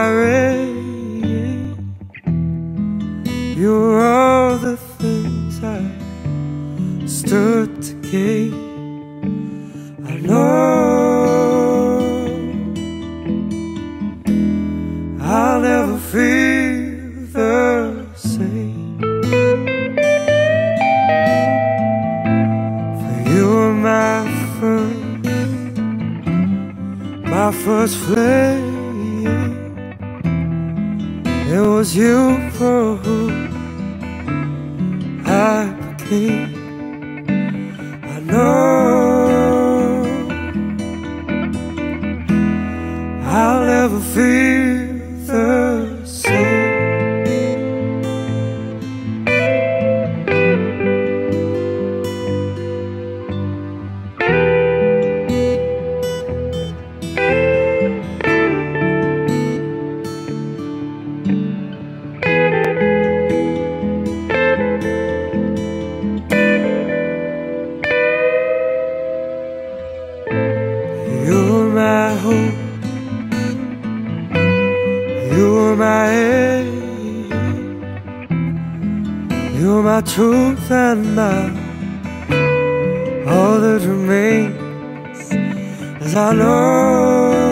rain. You were all the things I stood to gain. I know I'll never feel the same. For you were my first flame. It was you for who I became. I know I'll never feel the same. You were my hope, you were my aim, you were my truth and my all that remains. As I know